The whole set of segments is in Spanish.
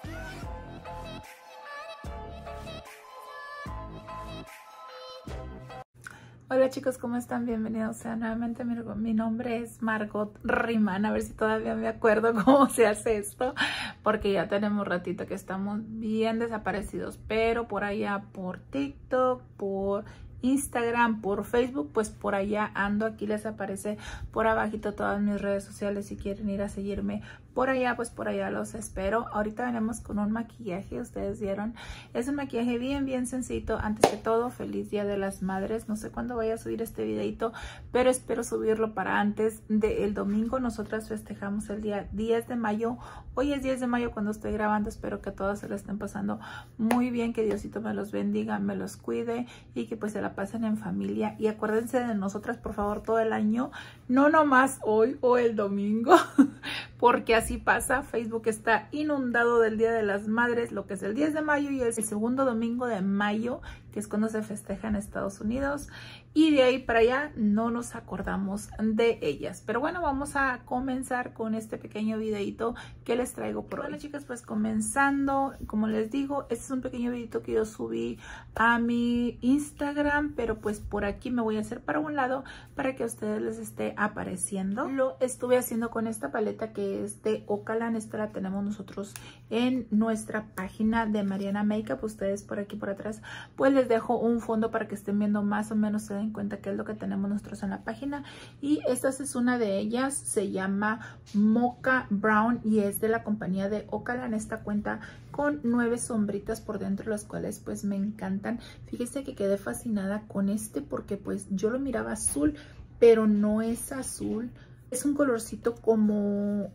Hola chicos, ¿cómo están? Bienvenidos sean nuevamente. Mi nombre es Margot Rimán. A ver si todavía me acuerdo cómo se hace esto, porque ya tenemos ratito que estamos bien desaparecidos, pero por allá por TikTok, por Instagram, por Facebook, pues por allá ando. Aquí les aparece por abajito todas mis redes sociales. Si quieren ir a seguirme por allá, pues por allá los espero. Ahorita venimos con un maquillaje, ustedes vieron, es un maquillaje bien sencillito. Antes que todo, feliz Día de las Madres. No sé cuándo voy a subir este videito, pero espero subirlo para antes del domingo. Nosotras festejamos el día 10 de mayo. Hoy es 10 de mayo cuando estoy grabando. Espero que todos se lo estén pasando muy bien, que Diosito me los bendiga, me los cuide y que pues se la pasen en familia. Y acuérdense de nosotras, por favor, todo el año, no nomás hoy o el domingo, porque así pasa. Facebook está inundado del Día de las Madres, lo que es el 10 de mayo y el segundo domingo de mayo, que es cuando se festeja en Estados Unidos. Y de ahí para allá no nos acordamos de ellas. Pero bueno, vamos a comenzar con este pequeño videito que les traigo por hoy. Bueno, chicas, pues comenzando, como les digo, este es un pequeño videito que yo subí a mi Instagram, pero pues por aquí me voy a hacer para un lado para que a ustedes les esté apareciendo. Lo estuve haciendo con esta paleta que es de Ocalan. Esta la tenemos nosotros en nuestra página de Mariana Makeup. Ustedes por aquí por atrás pues les dejo un fondo para que estén viendo más o menos, se den cuenta qué es lo que tenemos nosotros en la página. Y esta es una de ellas, se llama Mocha Brown y es de la compañía de Ocalan. Esta cuenta con 9 sombritas por dentro, las cuales pues me encantan. Fíjense que quedé fascinada con este porque pues yo lo miraba azul, pero no es azul. Es un colorcito como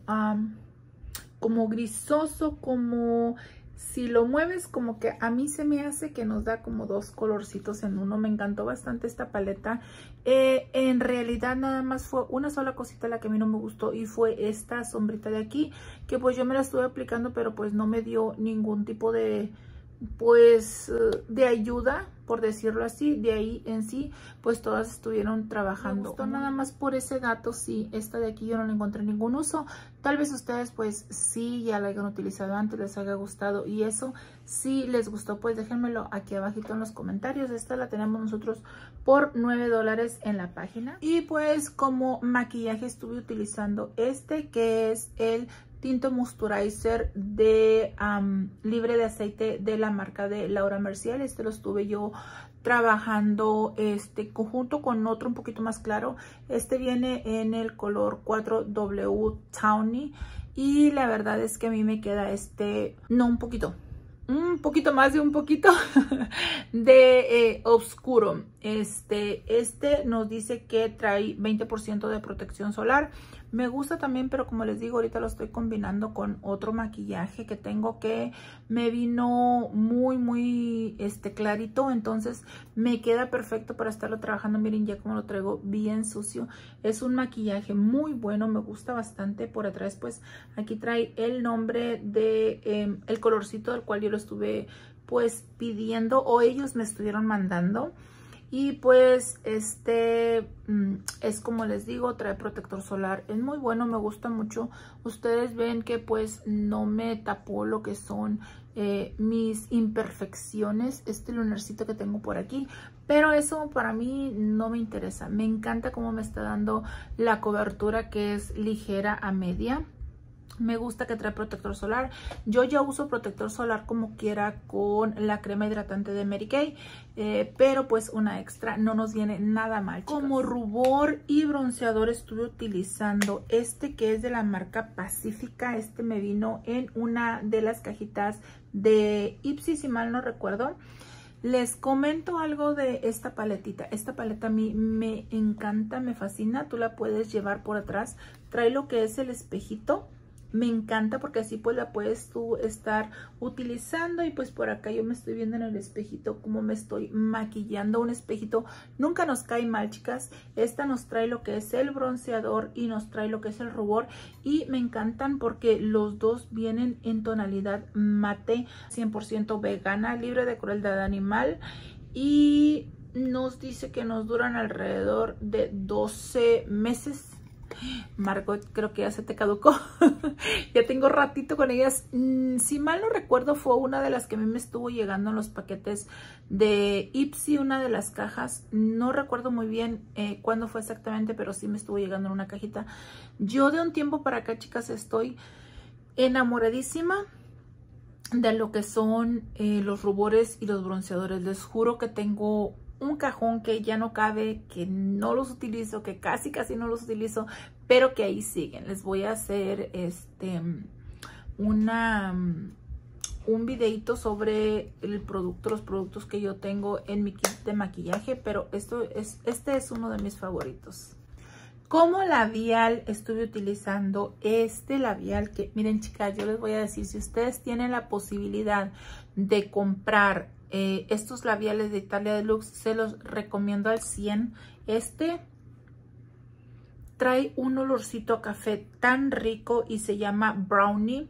grisoso, como si lo mueves, como que a mí se me hace que nos da como dos colorcitos en uno. Me encantó bastante esta paleta. En realidad nada más fue una sola cosita la que a mí no me gustó y fue esta sombrita de aquí, que pues yo me la estuve aplicando, pero pues no me dio ningún tipo de de ayuda, por decirlo así. De ahí en sí pues todas estuvieron trabajando. Me gustó nada más por ese dato. Sí, esta de aquí yo no le encontré ningún uso. Tal vez ustedes pues sí ya la hayan utilizado antes, les haya gustado, y eso si les gustó pues déjenmelo aquí abajito en los comentarios. Esta la tenemos nosotros por $9 en la página. Y pues como maquillaje estuve utilizando este, que es el Tinto Moisturizer de libre de aceite de la marca de Laura Mercier. Este lo estuve yo trabajando conjunto con otro un poquito más claro. Este viene en el color 4W Tawny y la verdad es que a mí me queda un poquito más de un poquito de oscuro. Este nos dice que trae 20% de protección solar. Me gusta también, pero como les digo, ahorita lo estoy combinando con otro maquillaje que tengo que me vino muy clarito, entonces me queda perfecto para estarlo trabajando. Miren ya como lo traigo bien sucio. Es un maquillaje muy bueno, me gusta bastante. Por atrás pues aquí trae el nombre de el colorcito del cual yo lo estuve pues pidiendo, o ellos me estuvieron mandando. Y pues es como les digo, trae protector solar, es muy bueno, me gusta mucho. Ustedes ven que pues no me tapó lo que son mis imperfecciones, lunarcito que tengo por aquí, pero eso para mí no me interesa. Me encanta cómo me está dando la cobertura, que es ligera a media. Me gusta que trae protector solar. Yo ya uso protector solar como quiera con la crema hidratante de Mary Kay, pero pues una extra no nos viene nada mal, chicos. Como rubor y bronceador estuve utilizando que es de la marca Pacífica. Me vino en una de las cajitas de Ipsy, si mal no recuerdo. Les comento algo de esta paletita. Esta paleta a mí me encanta, me fascina. Tú la puedes llevar por atrás. Trae lo que es el espejito. Me encanta porque así pues la puedes tú estar utilizando. Y pues por acá yo me estoy viendo en el espejito como me estoy maquillando. Un espejito nunca nos cae mal, chicas. Esta nos trae lo que es el bronceador y nos trae lo que es el rubor. Y me encantan porque los dos vienen en tonalidad mate, 100% vegana, libre de crueldad animal. Y nos dice que nos duran alrededor de 12 meses. Margot, creo que ya se te caducó. Ya tengo tengo ratito con ellas. Si mal no recuerdo, fue una de las que a mí me estuvo llegando en los paquetes de Ipsy, una de las cajas. No recuerdo muy bien cuándo fue exactamente, pero sí me estuvo llegando en una cajita. Yo de un tiempo para acá, chicas, estoy enamoradísima de lo que son los rubores y los bronceadores. Les juro que tengo un cajón que ya no cabe, que no los utilizo, que casi no los utilizo, pero que ahí siguen. Les voy a hacer un videito sobre el producto, los productos que yo tengo en mi kit de maquillaje, pero este es uno de mis favoritos. Como labial estuve utilizando este labial que, miren, chicas, yo les voy a decir, si ustedes tienen la posibilidad de comprar estos labiales de Italia Deluxe, se los recomiendo al 100. Este trae un olorcito a café tan rico y se llama Brownie.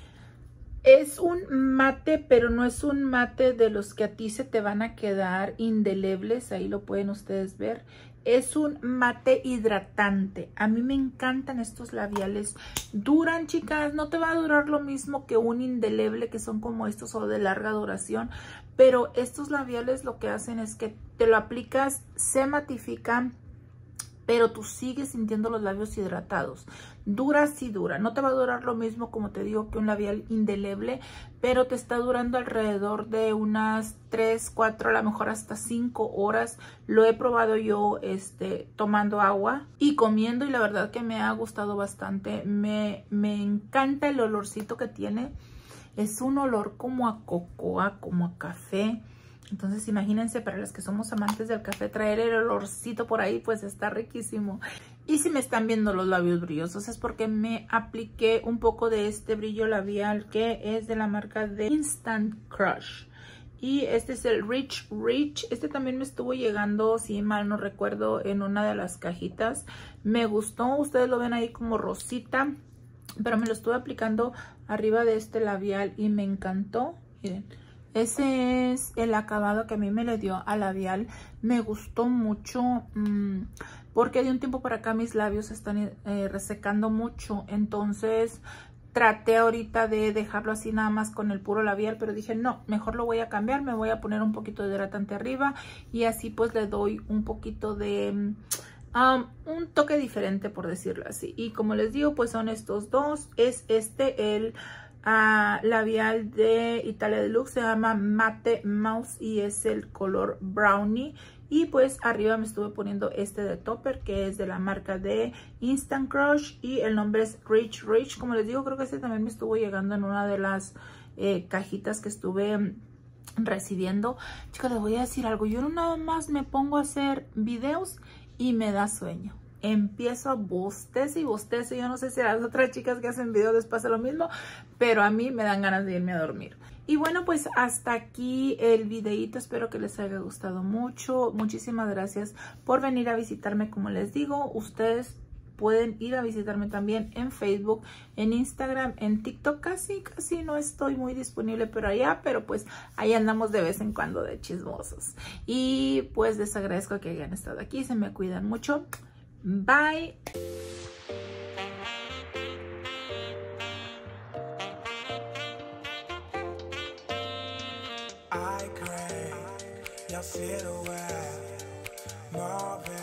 Es un mate, pero no es un mate de los que a ti se te van a quedar indelebles. Ahí lo pueden ustedes ver. Es un mate hidratante. A mí me encantan estos labiales. Duran, chicas. No te va a durar lo mismo que un indeleble, que son como estos o de larga duración. Pero estos labiales lo que hacen es que te lo aplicas, se matifican, pero tú sigues sintiendo los labios hidratados. Dura, sí dura. No te va a durar lo mismo, como te digo, que un labial indeleble, pero te está durando alrededor de unas 3, 4, a lo mejor hasta 5 horas. Lo he probado yo tomando agua y comiendo, y la verdad que me ha gustado bastante. Me encanta el olorcito que tiene. Es un olor como a cocoa, como a café. Entonces imagínense, para las que somos amantes del café, traer el olorcito por ahí, pues está riquísimo. Y si me están viendo los labios brillosos, es porque me apliqué un poco de este brillo labial que es de la marca de Instant Crush. Y este es el Rich Rich. Este también me estuvo llegando, si mal no recuerdo, en una de las cajitas. Me gustó, ustedes lo ven ahí como rosita, pero me lo estuve aplicando arriba de este labial y me encantó. Miren. Ese es el acabado que a mí me le dio al labial. Me gustó mucho porque de un tiempo para acá mis labios se están resecando mucho. Entonces traté ahorita de dejarlo así nada más con el puro labial, pero dije no, mejor lo voy a cambiar. Me voy a poner un poquito de hidratante arriba y así pues le doy un poquito de un toque diferente, por decirlo así. Y como les digo, pues son estos dos. Es el labial de Italia Deluxe, se llama Matte Mouse y es el color Brownie. Y pues arriba me estuve poniendo este de topper, que es de la marca de Instant Crush y el nombre es Rich Rich. Como les digo, creo que este también me estuvo llegando en una de las cajitas que estuve recibiendo. Chicas, les voy a decir algo. Yo no nada más me pongo a hacer videos y me da sueño. Empiezo a bostece y bostece. Yo no sé si a las otras chicas que hacen videos les pasa lo mismo, pero a mí me dan ganas de irme a dormir. Y bueno, pues hasta aquí el videito. Espero que les haya gustado mucho. Muchísimas gracias por venir a visitarme. Como les digo, ustedes pueden ir a visitarme también en Facebook, en Instagram, en TikTok. Casi no estoy muy disponible pero pues ahí andamos de vez en cuando de chismosos. Y pues les agradezco que hayan estado aquí. Se me cuidan mucho. Bye. I crave your silhouette, Marvin.